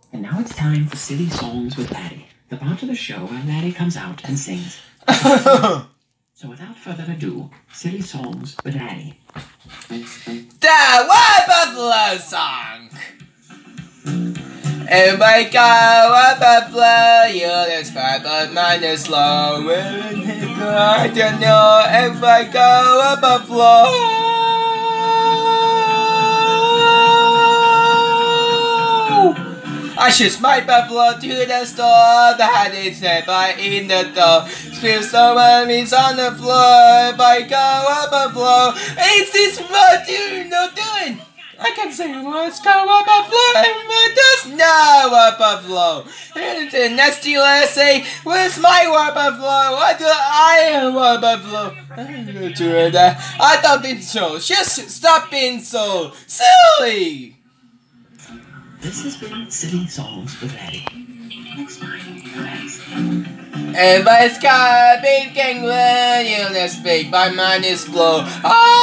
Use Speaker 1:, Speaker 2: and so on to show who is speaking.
Speaker 1: And now it's time for Silly Songs with Laddie, the part of the show where Laddie comes out and sings. So without further ado, Silly Songs with Laddie.
Speaker 2: The White Buffalo Song! Everybody got a white buffalo, it's fast but mine is slow. I don't know, everybody got a white buffalo. I shoot my buffalo to the store, the hat is nearby in the door. Spill so many on the floor, by go up buffalo. Is this what you're not doing? I can sing let's go up buffalo, but there's no up buffalo. And the next you say, where's my white buffalo? What do I have white buffalo? I don't think so. Just stop being so silly.
Speaker 1: This has been Silly Songs with Laddie. Next time, guys.
Speaker 2: Everybody's got a big kangaroo, let's speak, my mind is blown. Oh!